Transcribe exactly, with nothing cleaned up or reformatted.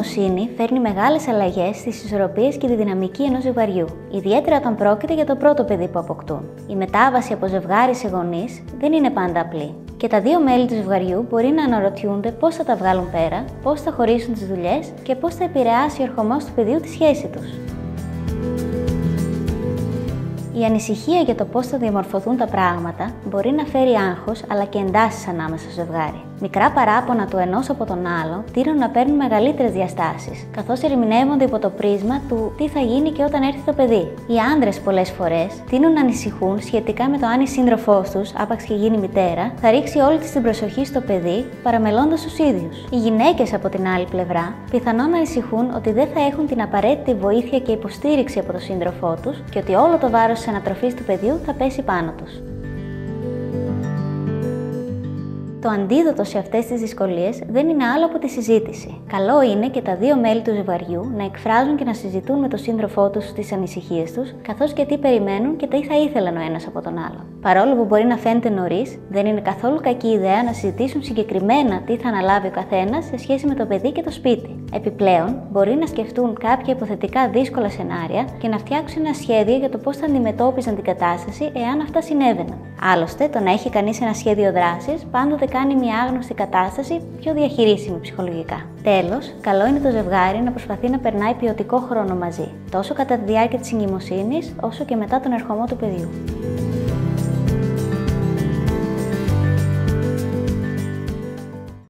εγκυμοσύνη φέρνει μεγάλες αλλαγές στις ισορροπίες και τη δυναμική ενός ζευγαριού, ιδιαίτερα όταν πρόκειται για το πρώτο παιδί που αποκτούν. Η μετάβαση από ζευγάρι σε γονείς δεν είναι πάντα απλή. Και τα δύο μέλη του ζευγαριού μπορεί να αναρωτιούνται πώς θα τα βγάλουν πέρα, πώς θα χωρίσουν τις δουλειές και πώς θα επηρεάσει ο ερχομός του παιδιού τη σχέση τους. Η ανησυχία για το πώς θα διαμορφωθούν τα πράγματα μπορεί να φέρει άγχος αλλά και εντάσεις ανάμεσα στο ζευγάρι. Μικρά παράπονα του ενός από τον άλλο τείνουν να παίρνουν μεγαλύτερες διαστάσεις, καθώς ερμηνεύονται υπό το πρίσμα του τι θα γίνει και όταν έρθει το παιδί. Οι άντρες πολλές φορές τείνουν να ανησυχούν σχετικά με το αν η σύντροφός τους, άπαξ και γίνει μητέρα, θα ρίξει όλη της την προσοχή στο παιδί, παραμελώντας τους ίδιους. Οι γυναίκες, από την άλλη πλευρά, πιθανόν να ανησυχούν ότι δεν θα έχουν την απαραίτητη βοήθεια και υποστήριξη από τον σύντροφό τους και ότι όλο το βάρος της ανατροφής του παιδιού θα πέσει πάνω τους. Το αντίδοτο σε αυτές τις δυσκολίες δεν είναι άλλο από τη συζήτηση. Καλό είναι και τα δύο μέλη του ζευγαριού να εκφράζουν και να συζητούν με τον σύντροφό τους τις ανησυχίες τους, καθώς και τι περιμένουν και τι θα ήθελαν ο ένας από τον άλλο. Παρόλο που μπορεί να φαίνεται νωρίς, δεν είναι καθόλου κακή ιδέα να συζητήσουν συγκεκριμένα τι θα αναλάβει ο καθένας σε σχέση με το παιδί και το σπίτι. Επιπλέον, μπορεί να σκεφτούν κάποια υποθετικά δύσκολα σενάρια και να φτιάξουν ένα σχέδιο για το πώς θα αντιμετώπιζαν την κατάσταση εάν αυτά συνέβαιναν. Άλλωστε, το να έχει κανείς ένα σχέδιο δράσης πάντοτε κάνει μια άγνωστη κατάσταση πιο διαχειρίσιμη ψυχολογικά. Τέλος, καλό είναι το ζευγάρι να προσπαθεί να περνάει ποιοτικό χρόνο μαζί, τόσο κατά τη διάρκεια της εγκυμοσύνης όσο και μετά τον ερχομό του παιδιού.